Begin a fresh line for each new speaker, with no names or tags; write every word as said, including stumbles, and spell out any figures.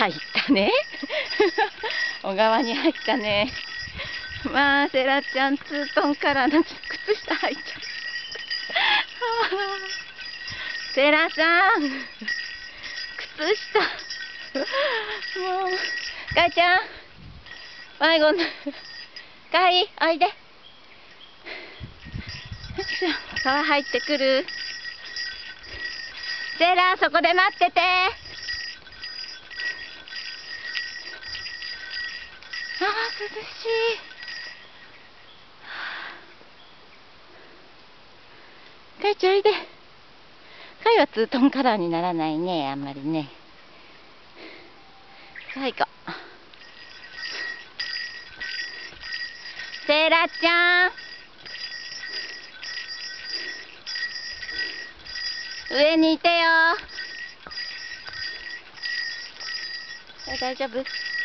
入ったね。小川に入ったね。まあ、セラちゃん、ツートンカラーの靴下履いちゃった。セラさん、靴下。もう、かいちゃん、迷子になる。かい、おいで。よいしょ、川入ってくる。セラ、そこで待ってて。ああ、涼しい。かいちゃんおいで。かいはツートンカラーにならないね、あんまりね。さあ行こう。セイラちゃん。上にいてよ。大丈夫？